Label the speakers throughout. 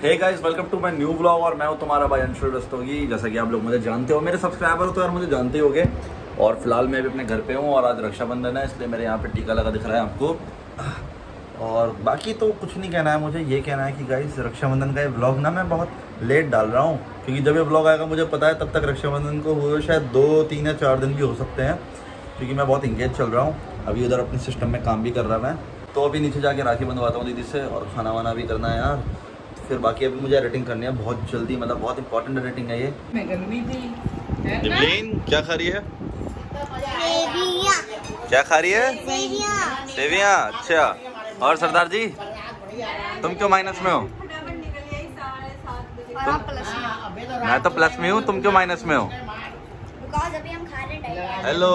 Speaker 1: Hey guys, welcome to my new vlog. और मैं हूं तुम्हारा भाई अंशुल रस्तोगी। जैसा कि आप लोग मुझे जानते हो, मेरे सब्सक्राइबर हो तो यार मुझे जानते ही होगे। और फिलहाल मैं अभी अपने घर पे हूं और आज रक्षाबंधन है, इसलिए मेरे यहाँ पे टीका लगा दिख रहा है आपको। और बाकी तो कुछ नहीं कहना है मुझे, ये कहना है कि गाइस रक्षाबंधन का ये व्लॉग ना मैं बहुत लेट डाल रहा हूँ, क्योंकि जब ये व्लॉग आएगा मुझे पता है तब तक रक्षाबंधन को हुए शायद 2, 3 या 4 दिन भी हो सकते हैं, क्योंकि मैं बहुत इंगेज चल रहा हूँ। अभी उधर अपने सिस्टम में काम भी कर रहा मैं, तो अभी नीचे जाके राखी बंधवाता हूँ दीदी से, और खाना वाना भी करना है यार। फिर बाकी अभी मुझे एडिटिंग करनी है बहुत जल्दी, मतलब बहुत इंपॉर्टेंट एडिटिंग है ये। दिवलीन क्या खा रही है? क्या खा रही है? सेवियां। अच्छा, और सरदार जी तुम क्यों माइनस में हो? मैं तो प्लस में हूँ, तुम क्यों माइनस में हो? हेलो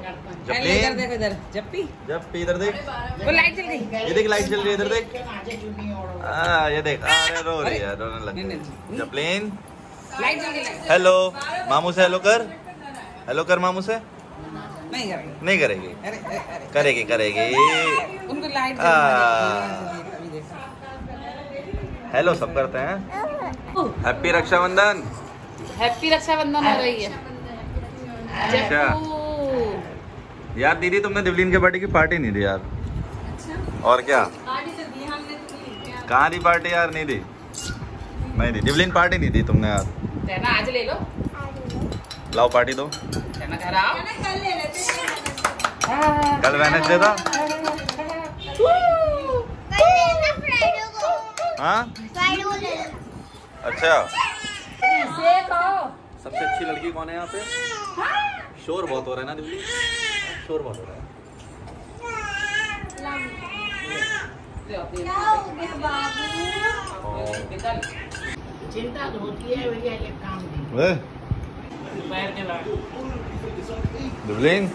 Speaker 1: जप्पी, इधर देख, वो लाइट चल रही, ये देख लाइट चल रही है, इधर देख, ये देख, अरे रो रही है, रोने लग गई जपलीन। हेलो मामू से हेलो कर, हेलो कर मामू से। नहीं करेगी, करेगी। हेलो सब करते हैं। हैप्पी रक्षाबंधन।
Speaker 2: हैप्पी रक्षाबंधन हो रही है।
Speaker 1: अच्छा यार दीदी, तुमने दिवलीन के बर्थडे की पार्टी नहीं दी यार। अच्छा? और क्या कहाँ दी पार्टी यार? नहीं दी, नहीं दी दिवलीन, पार्टी नहीं दी तुमने यार।
Speaker 2: आज ले लो,
Speaker 1: लाओ पार्टी दो।
Speaker 2: घर आओ, कल ले लेते हैं।
Speaker 1: कल वेडनेसडे था। हाँ अच्छा, सबसे अच्छी लड़की कौन है यहाँ पे? शोर बहुत हो रहा है ना दिवलीन, शोर बहुत हो रहा है।
Speaker 2: चिंता तो होती है भैया, ये काम
Speaker 1: दिवलीन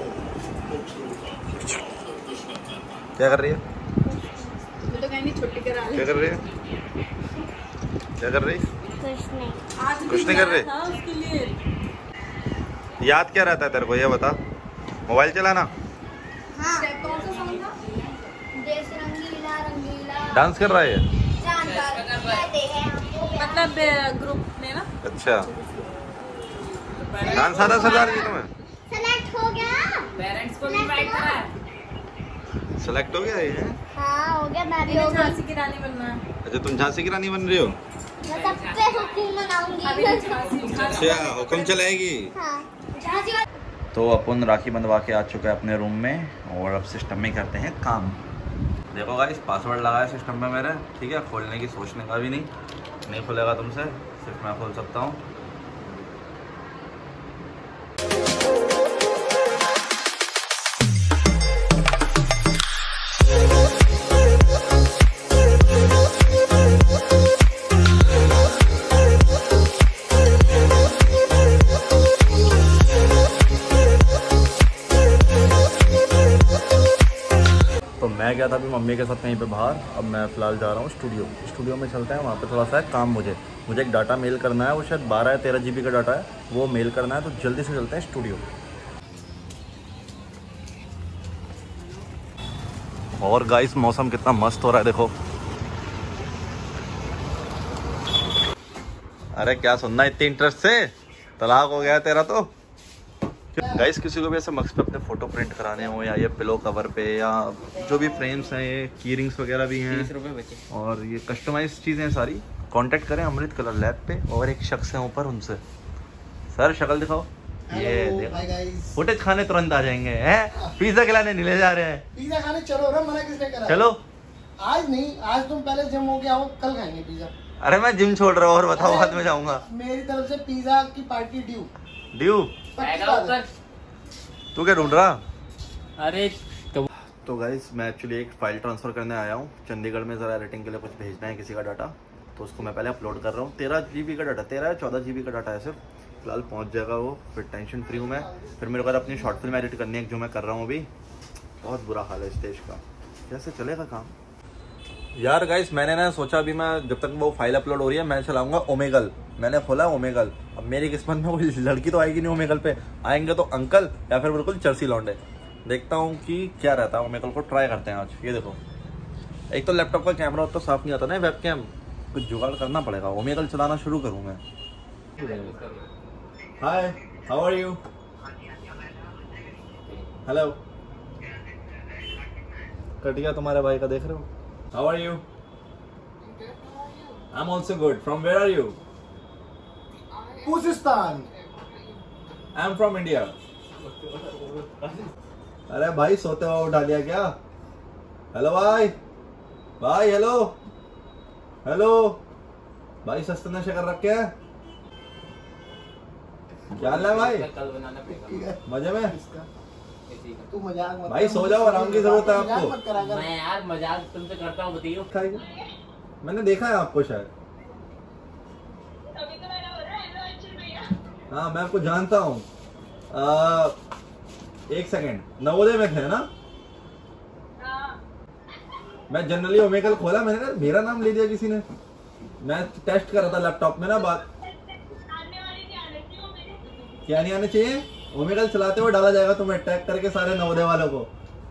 Speaker 1: क्या कर रही है?
Speaker 2: तो कहीं छुट्टी करा ले।
Speaker 1: क्या कर रही है? क्या कर रही? कुछ नहीं कर रही।
Speaker 2: उसके लिए
Speaker 1: याद क्या रहता है तेरे को, ये बता। मोबाइल चलाना।
Speaker 3: हाँ। कौन सा सॉन्ग था? देश रंगीला रंगीला।
Speaker 1: डांस कर रहा है ये?
Speaker 2: मतलब ग्रुप में ना।
Speaker 1: अच्छा, डांस आता सरदार जी तुम्हें?
Speaker 3: सेलेक्ट हो गया।
Speaker 2: पेरेंट्स को भी इनवाइट करा है।
Speaker 1: सेलेक्ट हो गया ये?
Speaker 3: हाँ हो गया, मैं भी हो गया।
Speaker 2: झांसी की रानी बनना है।
Speaker 1: अच्छा, तुम झांसी की रानी बन रही हो?
Speaker 3: मैं सब पे हुकुम मनाऊंगी।
Speaker 1: अच्छा, हुक्म चलाएगी।
Speaker 3: हाँ।
Speaker 1: तो अपन राखी बंधवा के आ चुके हैं अपने रूम में, और अब सिस्टम में करते हैं काम। देखो गाइस, पासवर्ड लगा है सिस्टम में मेरे, ठीक है? खोलने की सोचने का भी नहीं खुलेगा तुमसे, सिर्फ मैं खोल सकता हूँ। मैं गया था अभी मम्मी के साथ कहीं पे बाहर, अब मैं फ़िलहाल जा रहा हूँ स्टूडियो में चलते हैं। वहाँ पे थोड़ा सा काम मुझे एक डाटा मेल करना है, वो शायद 12 या 13 GB का डाटा है, वो मेल करना है, तो जल्दी से चलते हैं स्टूडियो। और गाइस मौसम कितना मस्त हो रहा है देखो। अरे क्या सुनना इतनी इंटरेस्ट से, तलाक हो गया तेरा तो। गाइस किसी को भी ऐसे मक्स पे अपने फोटो प्रिंट कराने हो, या ये पिलो कवर पे, या जो भी फ्रेम्स हैं, ये की रिंग्स वगैरह भी हैं, 30 रुपये बचे, और ये कस्टमाइज चीज़ें हैं सारी, कांटेक्ट करें अमृत कलर लैब पे। और एक शख्स है ऊपर, उनसे सर शक्ल दिखाओ। ये देखो फुटेज खाने तुरंत आ जाएंगे हैं, पिज्जा खिलाने नहीं ले जा रहे हैं।
Speaker 4: पिज्जा खाने चलो ना, मना किसने करा?
Speaker 1: चलो
Speaker 4: आज नहीं, आज तुम पहले जिम हो गया हो, कल खाएंगे पिज्जा।
Speaker 1: अरे मैं जिम छोड़ रहा हूँ, और बताओ बाद में जाऊंगा।
Speaker 4: मेरी तरफ से पिज्जा की पार्टी ड्यू।
Speaker 1: तू क्या ढूंढ रहा?
Speaker 5: अरे
Speaker 1: तो गाइस मैं एक्चुअली एक फ़ाइल ट्रांसफ़र करने आया हूँ चंडीगढ़ में, ज़रा एडिटिंग के लिए कुछ भेजना है किसी का डाटा, तो उसको मैं पहले अपलोड कर रहा हूँ। 13 GB का डाटा, 13 या 14 GB का डाटा है सिर्फ, फिलहाल पहुँच जाएगा वो, फिर टेंशन फ्री हूँ मैं। फिर मेरे को अपनी शॉर्ट फिल्म एडिट करनी है जो मैं कर रहा हूँ अभी। बहुत बुरा हाल है इस देश का, कैसे चलेगा काम यार। गाइस मैंने ना सोचा अभी मैं जब तक वो फाइल अपलोड हो रही है मैं चलाऊंगा ओमेगल। मैंने खोला ओमेगल, अब मेरी किस्मत में कोई लड़की तो आएगी नहीं ओमेगल पे, आएंगे तो अंकल या फिर बिल्कुल चर्सी लौंडे। देखता हूँ कि क्या रहता है, ओमेगल को ट्राई करते हैं आज। ये देखो, एक तो लैपटॉप का कैमरा तो साफ नहीं आता ना, वेब कैम, कुछ जुगाड़ करना पड़ेगा। ओमेगल चलाना शुरू करूँ मैं। Hi, how are you? Hello. Cut गया तुम्हारे भाई का, देख रहे हो? How are you? I am also good. From where are you?
Speaker 4: उजिस्तान।
Speaker 1: I am from India. अरे भाई सोते हुए उठा लिया क्या? हेलो भाई, भाई हेलो हेलो भाई, सस्ते नशे कर रखे हैं क्या हाल है भाई? मजे में?
Speaker 4: तू मजाक मत
Speaker 1: भाई सो जाओ, आराम की जरूरत है आपको।
Speaker 4: मत करा कर।
Speaker 5: मैं यार मजाक तुमसे करता हूँ, बताइए।
Speaker 1: मैंने देखा है आपको शायद। हाँ मैं आपको जानता हूँ। एक सेकेंड, नवोदय में थे ना? मैं जनरली ओमेगल खोला, मैंने कहा मेरा नाम ले दिया किसी ने। मैं टेस्ट कर रहा था लैपटॉप में ना बात। क्या नहीं आने चाहिए? ओमेगल चलाते हुए डाला जाएगा तुम्हें टैग करके सारे नवोदय वालों को।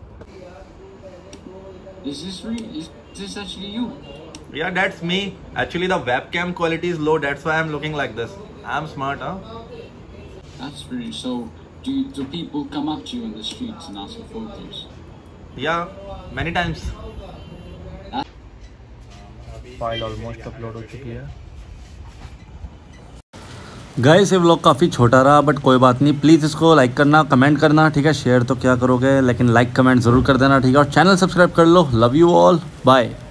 Speaker 6: Is this actually you?
Speaker 1: Yeah, that's me. Actually, the webcam quality is low. That's why I'm looking like this. I'm smart, huh?
Speaker 6: That's really so. Do people come up to you in the streets and ask for photos?
Speaker 1: Yeah, many times. File almost upload हो चुकी है। Guys ये vlog काफ़ी छोटा रहा, but कोई बात नहीं। प्लीज़ इसको लाइक करना, कमेंट करना, ठीक है? शेयर तो क्या करोगे, लेकिन लाइक कमेंट ज़रूर कर देना, ठीक है? और चैनल सब्सक्राइब कर लो। Love you all, bye.